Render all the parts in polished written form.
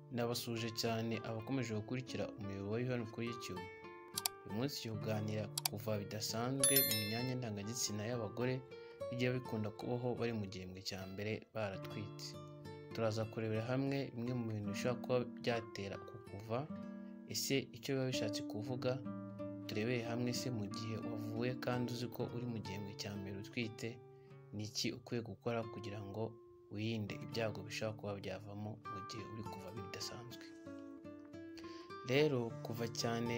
Nabasuje cyane abakomeje gukurikira umuyoboro wa hano kuri YouTube. Uyu munsi tugiye kuganira kuva bidasanzwe mu myanya ndangagitsina y'abagore bijya bikunda kubaho bari mu gihembwe cya mbere baratwitse. Turaza kurebera hamwe bimwe mu bintu bishobora kuba byatera uku kuva, ese icyo biba bishatse kuvuga. Turebeye hamwe se mu gihe wavuye kandi uzi ko uri mu gihembwe cya mbere utwite, ni iki ukwiye gukora kugira ngo wirinde ibyago bishobora kuba byavamo mu gihe uri kuva bidasanzwe. Rero kuva cyane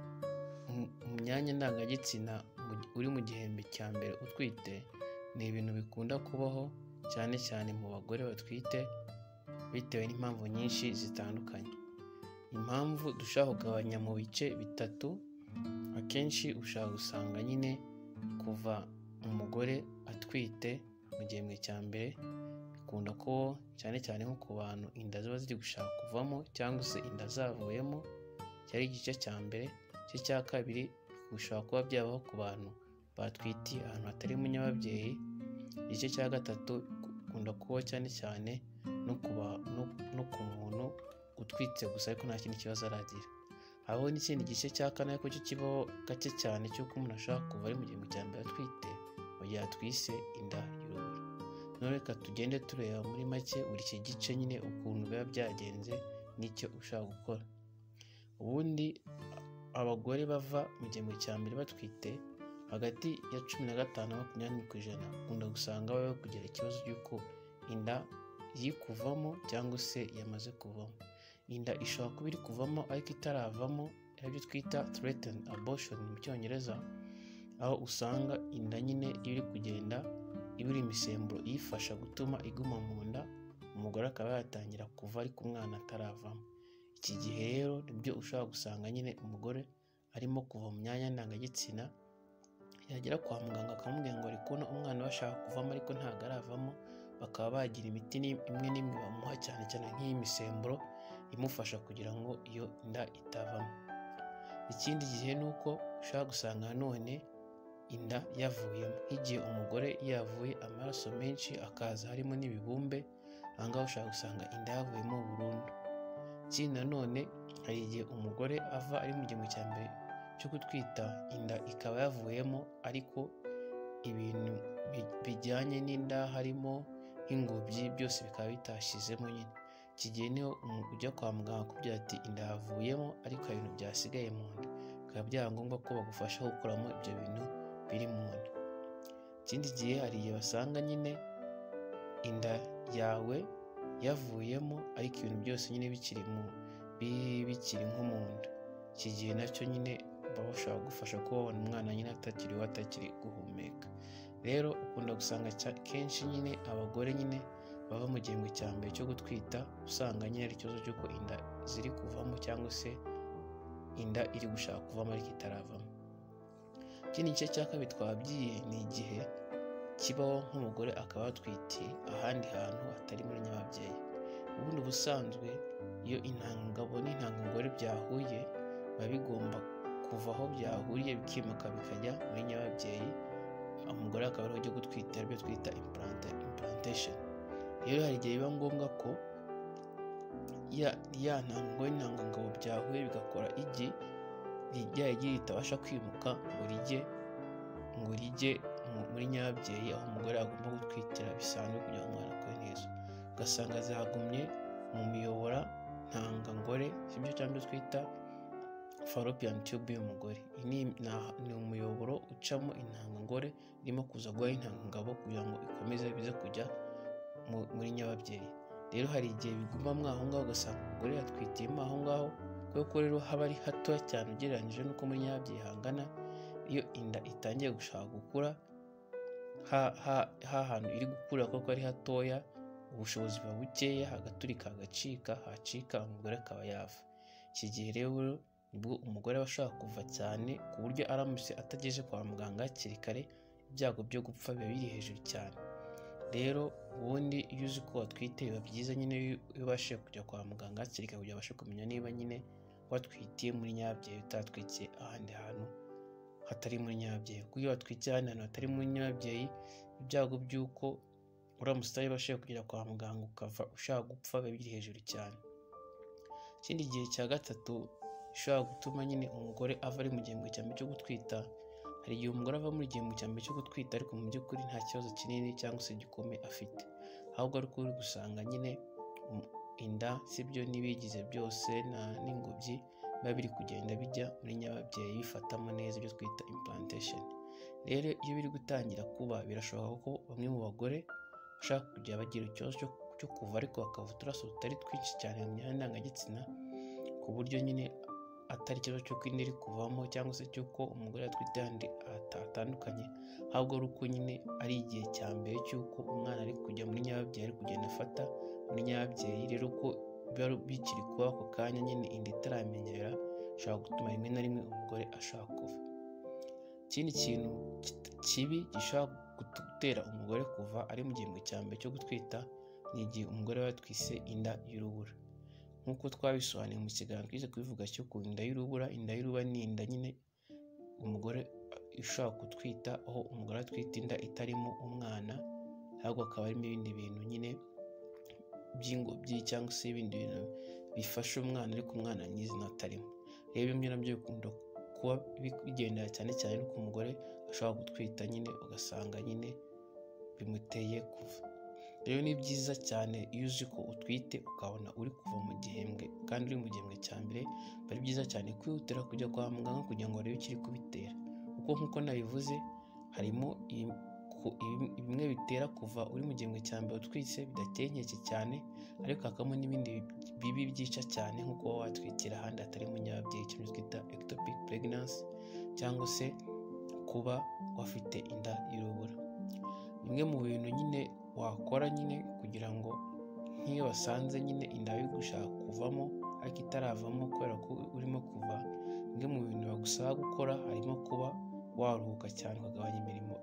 mu myanya ndangagitsina uri mu gihembwe cya mbere utwite ni ibintu bikunda kubaho cyane cyane mu bagore batwite bitewe n'impamvu nyinshi zitandukanye. Impamvu dushobora kugabanya mu bice bitatu. Akenshi ushobora gusanga nyine kuva umugore atwite mu gihembwe cya mbere bikunda kubaho cyane cyane nko ku bantu inda ziba ziri gushaka kuvamo cyangwa se inda zavuyemo, cyari igice cya mbere. Igice cya kabiri bishobora kuba byabaho ku bantu batwitiye ahantu hatari mu nyababyeyi. Igice cya gatatu bikunda kubaho cyane cyane no ku muntu utwitse gusa ariko nta kindi kibazo aragira. Habaho n'ikindi gice cya kane ariko cyo kibaho gake cyane cy'uko umuntu ashobora kuva ari mu gihembwe cya mbere atwite mu gihe atwise inda y'urubura. None reka tugende tureba muri make buri iki gice nyine ukuntu biba byagenze n'icyo ushaka gukora. Ubundi abagore bava mu gihembwe cya mbere batwite hagati ya 15 na 20% ukunda gusanga baba kugira ikibazo cy'uko inda iri kuvamo cyangwa se yamaze kuvamo. Inda ishobora kuba iri kuvamo ariko itaravamo, aribyo twita threatened abortion mu cyongereza, aho usanga inda nyine iri kugenda ibura imisemburo iyifasha gutuma iguma mu nda, umugore akaba yatangira kuva ariko umwana ataravamo. Iki gihe rero nibyo ushobora gusanga nyine umugore arimo kuva mu myanya ndangagitsina, yagera kwa muganga akamubwira ngo ari kubona umwana bashaka kuvamo ariko ntabwo aravamo, bakaba bagira imiti imwe n'imwe bamuha cyane cyane nk'iyimisemburo imufasha kugira ngo iyo inda itavamo. Ikindi gihe ni uko ushobora gusanga nanone inda yavuyemo, nk'igihe umugore yavuye amaraso menshi akaza harimo n'ibibumbe, aha ngaha ushobora gusanga inda yavuyemo burundu. Ikindi nanone hari igihe umugore ava ari mu gihembwe cya mbere cyo gutwita, inda ikaba yavuyemo ariko ibintu bijyanye n'inda harimo nk'ingobyi byose bikaba bitashizemo nyine. Iki gihe niho ujya kwa muganga akubwira ati inda yavuyemo ariko hari ibintu byasigaye mu nda, bikaba byaba ngombwa ko bagufasha gukuramo ibyo bintu biri mu nda. Ikindi gihe hari igihe basanga nyine inda yawe yavuyemo ariko ibintu byose nyine bikiri nko mu nda. Iki gihe nacyo nyine baba bashobora gufasha kuba babona umwana nyine atakiri guhumeka. Rero ukunda gusanga kenshi nyine abagore nyine bava mu gihembwe cya mbere cyo gutwita usanga nyine ari ikibazo cy'uko inda ziri kuvamo cyangwa se inda iri gushaka kuvamo ariko itaravamo. Ikindi gice cya kabiri twabwiye ni igihe kibaho nk'umugore akaba atwitiye ahandi hantu hatari muri nyababyeyi. Ubundi ubusanzwe iyo intangangabo n'intangangore byahuye biba bigomba kuva aho byahuriye bikimuka bikajya muri nyababyeyi, umugore akaba ariho ajya gutwita, aribyo twita implantation. Rero hari igihe biba ngombwa ko ya ntangangabo byahuye bigakora igi, rya igi ritabasha kwimuka ngo rijye muri nyababyeyi aho umugore agomba gutwitira bisanzwe kugira ngo umwana akure neza. Ugasanga zagumye mu miyobora ntangangore, sibyo cyangwa twita fallopian tube y'umugore. Ni umuyoboro ucamo intangangore irimo kuza guha intangangabo kugira ngo ikomeze bize kujya muri nyababyeyi. Rero hari igihe bigumamo aho ngaho ugasanga umugore yatwitiyemo aho ngaho, kuko rero haba ari hatoya cyane ugereranyije n'uko muri nyababyeyi hangana. Iyo inda itangiye gushaka gukura, hantu iri gukurira kuko ari hatoya, ubushobozi buba bukeya, hagaturika hacika umugore akaba yava. Iki gihe rero nibwo umugore aba ashaka kuva cyane ku buryo aramutse atageje kwa muganga hakiri kare ibyago byo gupfa biba biri hejuru cyane. Rero ubundi iyo uzi ko watwite biba byiza nyine iyo ubashije kujya kwa muganga hakiri kare kugira abashe kumenya niba nyine watwitiye muri nyababyeyi utatwikiye ahandi hantu hatari muri nyababyeyi. Kuko iyo watwikiye ahandi hantu hatari muri nyababyeyi, ibyago by'uko uramutse utabashije kugera kwa muganga ukava ushaka gupfa biba biri hejuru cyane. Ikindi gihe cya gatatu gishobora gutuma nyine umugore ava ari mu gihembwe cya mbere cyo gutwita, hari igihe umugore ava muri igihembwe cya mbere cyo gutwita ariko mu by'ukuri nta kibazo kinini cyangwa se gikomeye afite, ahubwo ariko uri gusanga nyine inda sibyo n'ibigize byose n'ingobyi biba biri kugenda bijya muri nyababyeyi bifatamo neza ibyo twita implantation. Rero iyo biri gutangira kuba birashoboka ko bamwe mu bagore bashaka kujya bagira ikibazo cyo kuva ariko bakava uturaso tutari twinshi cyane mu myanya ndangagitsina, ku buryo nyine atari ikibazo cy'uko inda iri kuvamo cyangwa se cy'uko umugore atwite yandi atandukanye, ahubwo ari uko nyine ari igihe cya mbere cy'uko umwana ari kujya muri nyababyeyi, ari kugenda afata muri nyababyeyi. Rero uko biba bikiri kuba ako kanya nyine inda itaramenyera, bishobora gutuma rimwe na rimwe umugore ashaka kuva. Ikindi kintu kibi gishobora gutera umugore kuva ari mu gihembwe cya mbere cyo gutwita ni igihe umugore aba yatwise inda y'urubura. Nk'uko twabisobanuye mu kiganiro twize kubivuga cyo ku inda y'urubura. Inda y'urubura ni inda nyine umugore ushobora gutwita, aho umugore atwita inda itarimo umwana, ahubwo akaba harimo ibindi bintu nyine by'ingobyi cyangwa se ibindi bintu bifasha umwana ariko umwana nyizina atarimo. Rero bimwe nabyo bikunda kuba bigendera cyane cyane no ku mugore ashobora gutwita nyine ugasanga nyine bimuteye kuva. Rero ni byiza cyane iyo uzi ko utwite ukabona uri kuva mu gihembwe kandi uri mu gihembwe cya mbere, ari byiza cyane kwihutira kujya kwa muganga kugira ngo barebe ikiri kubitera, kuko nk'uko nabivuze harimo bimwe bitera kuva uri mu gihembwe cya mbere utwitse bidateye inkeke cyane, ariko hakabamo n'ibindi bibi byica cyane nko kuba watwitira ahandi atari mu nyababyeyi, kimwe twita ectopic pregnancy, cyangwa se kuba wafite inda y'urubura. Bimwe mu bintu nyine wakora nyine kugira ngo nk'iyo wasanze nyine inda iri gushaka kuvamo ariko itaravamo kubera ko urimo kuva, bimwe mu bintu bagusaba gukora harimo kuba waruhuka cyane, ukagabanya imirimo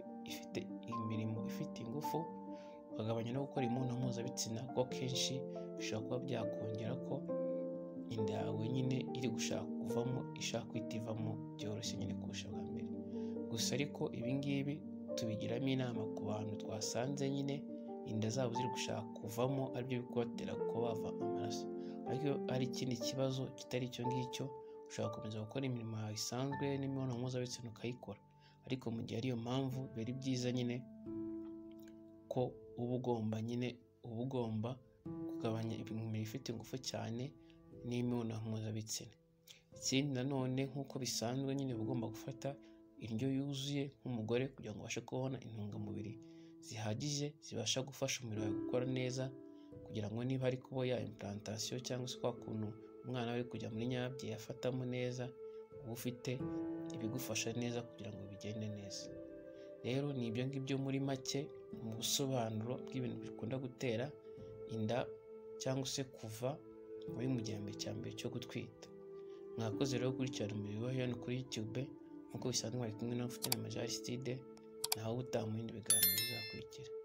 ifite ingufu, ukagabanya no gukora imibonano mpuzabitsina, kuko kenshi bishobora kuba byakongera ko inda yawe nyine iri gushaka kuvamo ishaka kwita ivamo byoroshye nyine kurusha bwa mbere. Gusa ariko ibingibi tubigiramo inama ku bantu twasanze nyine inda zabo ziri gushaka kuvamo aribyo bikubatera kuba bava amaraso, ariko ari ikindi kibazo kitari icyo ngicyo ushobora gukomeza gukora imirimo yawe isanzwe n'imibonano mpuzabitsina ukayikora, ariko mu gihe ariyo mpamvu biri byiza nyine ko uba ugomba kugabanya imirimo ifite ingufu cyane n'imibonano mpuzabitsina. Ikindi nanone nk'uko bisanzwe nyine uba ugomba gufata indyo yuzuye nk'umugore kugira ngo ubashe kubona intungamubiri zihagije zibasha gufasha umubiri wawe gukora neza, kugira ngo niba ari kuba ya implantation cyangwa se kwa kuntu umwana ari kujya muri nyababyeyi afatamo neza, uba ufite ibigufasha neza kugira ngo bigende neza. Rero ni ibyo ngibyo muri make mu busobanuro bw'ibintu bikunda gutera inda cyangwa se kuva muri mu gihembwe cya mbere cyo gutwita. Mwakoze rero gukurikirana umubiri wa hano kuri YouTube, nk'uko bisanzwe bari kumwe na Mfite na Major Aristide, naho ubutaha mu bindi biganiro bizakurikira.